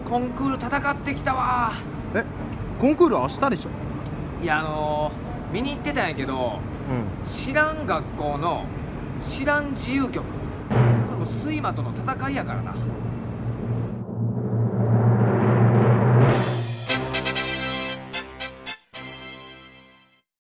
コンクール戦ってきたわ。 え、コンクール明日でしょ。 いや見に行ってたんやけど、知らん学校の知らん自由曲、これも睡魔との戦いやからな。